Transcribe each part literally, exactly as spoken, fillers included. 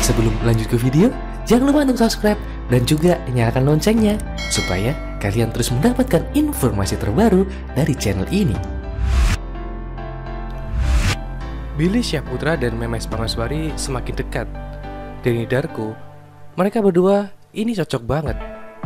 Sebelum lanjut ke video, jangan lupa untuk subscribe dan juga nyalakan loncengnya supaya kalian terus mendapatkan informasi terbaru dari channel ini. Billy Syahputra dan Memes Prameswari semakin dekat. Denny Darko, mereka berdua ini cocok banget.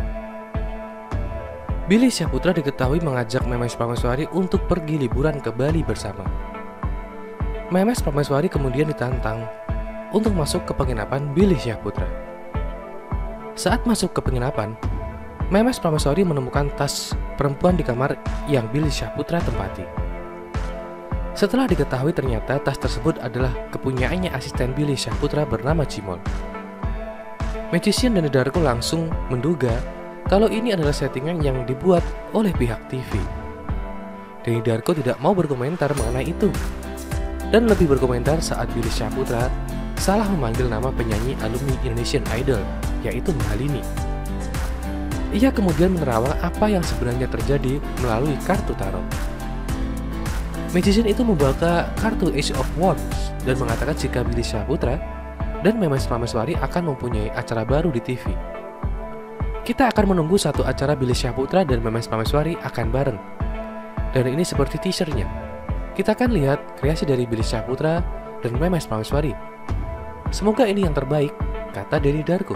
Billy Syahputra diketahui mengajak Memes Prameswari untuk pergi liburan ke Bali bersama. Memes Prameswari kemudian ditantang untuk masuk ke penginapan Billy Syahputra. Saat masuk ke penginapan, Memes Prameswari menemukan tas perempuan di kamar yang Billy Syahputra tempati. Setelah diketahui ternyata tas tersebut adalah kepunyaannya asisten Billy Syahputra bernama Cimol. Magician Denny Darko langsung menduga kalau ini adalah settingan yang dibuat oleh pihak T V. Denny Darko tidak mau berkomentar mengenai itu, dan lebih berkomentar saat Billy Syahputra salah memanggil nama penyanyi alumni Indonesian Idol, yaitu Mahalini. Ia kemudian menerawang apa yang sebenarnya terjadi melalui kartu tarot. Magician itu membuka kartu Ace of Wands dan mengatakan jika Billy Syahputra dan Memes Prameswari akan mempunyai acara baru di T V. Kita akan menunggu satu acara Billy Syahputra dan Memes Prameswari akan bareng. Dan ini seperti teasernya. Kita akan lihat kreasi dari Billy Syahputra dan Memes Prameswari. Semoga ini yang terbaik, kata Denny Darko.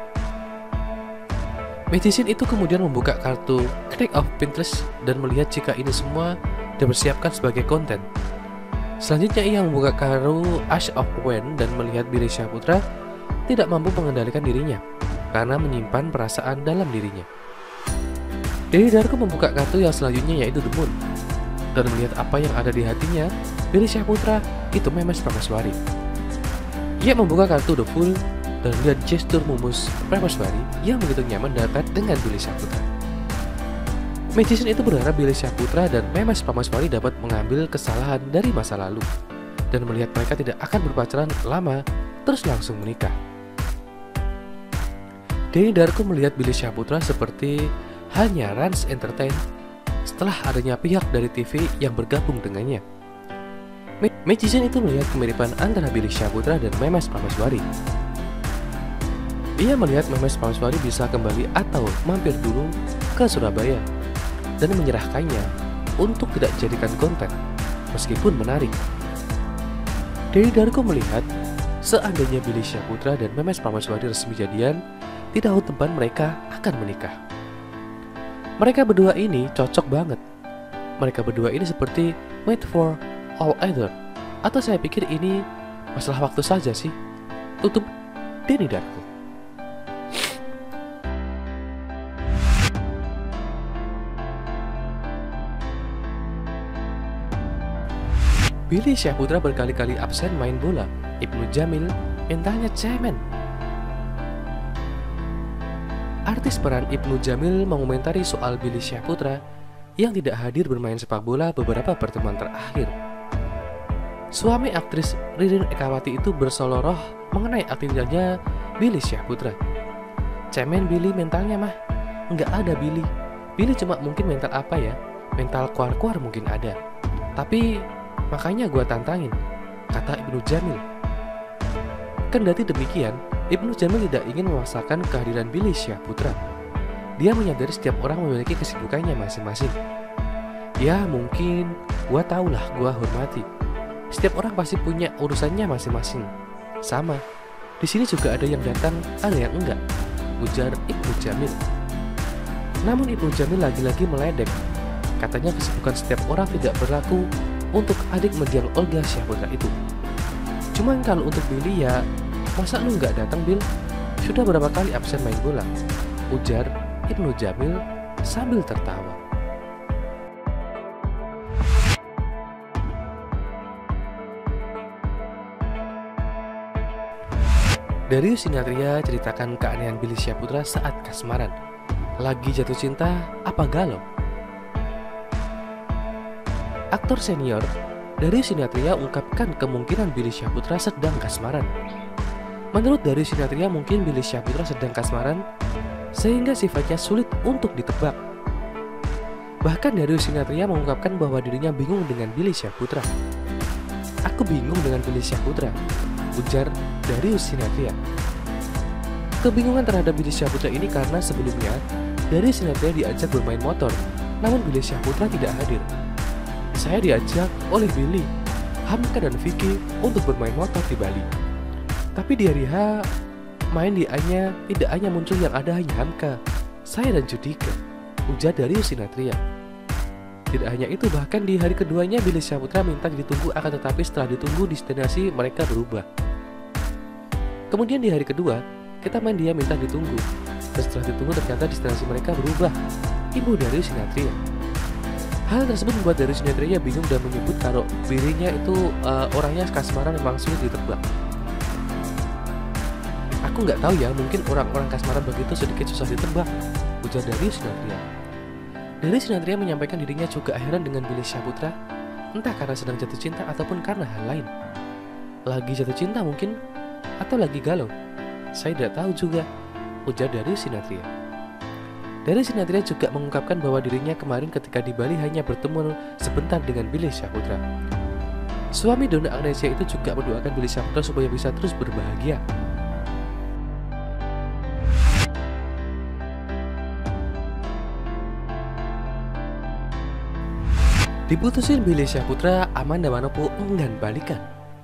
Magician itu kemudian membuka kartu Crack of Pinterest dan melihat jika ini semua dipersiapkan sebagai konten. Selanjutnya ia membuka kartu Ace of Wands dan melihat Billy Syahputra tidak mampu mengendalikan dirinya karena menyimpan perasaan dalam dirinya. Denny Darko membuka kartu yang selanjutnya yaitu The Moon dan melihat apa yang ada di hatinya Billy Syahputra itu Memes Prameswari. Ia membuka kartu The Fool dan melihat gestur mumus Prameswari yang begitu nyaman dekat dengan Billy Syahputra. Magician itu berharap Billy Syahputra dan Memes Prameswari dapat mengambil kesalahan dari masa lalu dan melihat mereka tidak akan berpacaran lama terus langsung menikah. Denny Darko melihat Billy Syahputra seperti hanya Rans Entertain setelah adanya pihak dari T V yang bergabung dengannya. Magician itu melihat kemiripan antara Billy Syahputra dan Memes Prameswari. Ia melihat Memes Prameswari bisa kembali atau mampir dulu ke Surabaya dan menyerahkannya untuk tidak dijadikan konten, meskipun menarik. Denny Darko melihat seandainya Billy Syahputra dan Memes Prameswari resmi jadian, di tahun depan mereka akan menikah. Mereka berdua ini cocok banget. Mereka berdua ini seperti made for all either. Atau saya pikir ini masalah waktu saja sih. Tutup Denny Darko. Billy Syahputra berkali-kali absen main bola. Ibnu Jamil mentalnya cemen. Artis peran Ibnu Jamil mengomentari soal Billy Syahputra yang tidak hadir bermain sepak bola beberapa pertemuan terakhir. Suami aktris Ririn Ekawati itu bersoloroh mengenai aktivitasnya Billy Syahputra. Cemen Billy mentalnya mah, nggak ada Billy. Billy cuma mungkin mental apa ya, mental kuar-kuar mungkin ada. Tapi makanya gua tantangin, kata Ibnu Jamil. Kendati demikian, Ibnu Jamil tidak ingin memaksakan kehadiran Billy Syahputra. Dia menyadari setiap orang memiliki kesibukannya masing-masing. Ya mungkin, gua tahulah, gua hormati. Setiap orang pasti punya urusannya masing-masing. Sama, di sini juga ada yang datang, ada yang enggak, ujar Ibnu Jamil. Namun Ibnu Jamil lagi-lagi meledek. Katanya kesibukan setiap orang tidak berlaku untuk adik mendiang Olga Syahputra itu. Cuman kalau untuk Billy ya, masa lu nggak datang Bill? Sudah berapa kali absen main bola? Ujar Ibnu Jamil sambil tertawa. Darius Sinathrya ceritakan keanehan Billy Syahputra saat kasmaran. Lagi jatuh cinta apa galau? Aktor senior Darius Sinathrya ungkapkan kemungkinan Billy Syahputra sedang kasmaran. Menurut Darius Sinathrya, mungkin Billy Syahputra sedang kasmaran sehingga sifatnya sulit untuk ditebak. Bahkan Darius Sinathrya mengungkapkan bahwa dirinya bingung dengan Billy Syahputra. Aku bingung dengan Billy Syahputra, ujar Darius Sinathrya. Kebingungan terhadap Billy Syahputra ini karena sebelumnya Darius Sinathrya diajak bermain motor, namun Billy Syahputra tidak hadir. Saya diajak oleh Billy, Hamka dan Vicky untuk bermain motor di Bali. Tapi di hari H, main di A-nya tidak hanya muncul yang ada hanya Hamka, saya dan Judika, ujar Darius Sinathrya. Tidak hanya itu, bahkan di hari keduanya Billy Syahputra minta ditunggu, akan tetapi setelah ditunggu destinasi mereka berubah. Kemudian di hari kedua, kita main dia minta ditunggu, dan setelah ditunggu ternyata destinasi mereka berubah. Ibu Darius Sinathrya. Hal tersebut membuat Darius Sinathrya bingung dan menyebut kalau dirinya itu uh, orangnya kasmaran memang sulit ditebak. Aku nggak tahu ya, mungkin orang-orang kasmaran begitu sedikit susah ditebak, ujar Darius Sinathrya. Darius Sinathrya menyampaikan dirinya juga heran dengan Billy Syahputra, entah karena sedang jatuh cinta ataupun karena hal lain. Lagi jatuh cinta mungkin, atau lagi galau. Saya tidak tahu juga, ujar Darius Sinathrya. Darius Sinathrya juga mengungkapkan bahwa dirinya kemarin ketika di Bali hanya bertemu sebentar dengan Billy Syahputra. Suami Donna Agnesia itu juga mendoakan Billy Syahputra supaya bisa terus berbahagia. Diputusin Billy Syahputra, Amanda Manopo enggan balikan.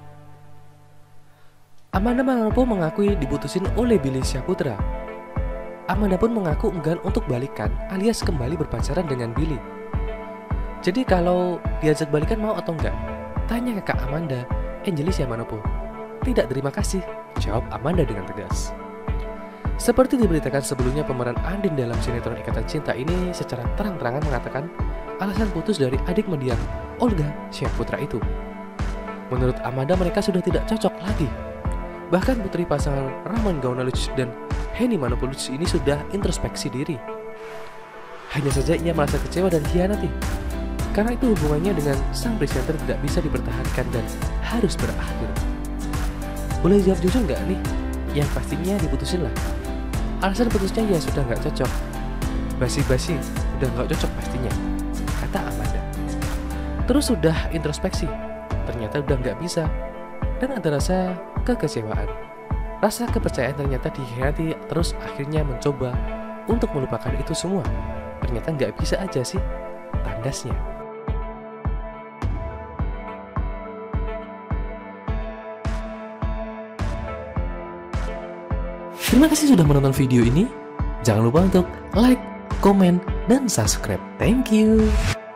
Amanda Manopo mengakui diputusin oleh Billy Syahputra. Amanda pun mengaku enggan untuk balikan alias kembali berpacaran dengan Billy. Jadi kalau diajak balikan mau atau enggak? Tanya kakak Amanda, Angelisia Manopo. Tidak, terima kasih, jawab Amanda dengan tegas. Seperti diberitakan sebelumnya, pemeran Andin dalam sinetron Ikatan Cinta ini secara terang-terangan mengatakan alasan putus dari adik mendiang Olga Syahputra itu. Menurut Amanda, mereka sudah tidak cocok lagi. Bahkan putri pasangan Rahman Gaunaluch dan Henny Manopoulos ini sudah introspeksi diri. Hanya saja ia merasa kecewa dan hianati. Karena itu hubungannya dengan sang presenter tidak bisa dipertahankan dan harus berakhir. Boleh jawab jujur nggak nih? Yang pastinya diputusin lah. Alasan putusnya ya sudah nggak cocok. Basi-basi, udah nggak cocok pastinya, kata Amanda. Terus sudah introspeksi, ternyata udah nggak bisa, dan ada rasa kekecewaan. Rasa kepercayaan ternyata dikhianati, terus akhirnya mencoba untuk melupakan itu semua. Ternyata nggak bisa aja sih, tandasnya. Terima kasih sudah menonton video ini. Jangan lupa untuk like, komen, dan subscribe. Thank you.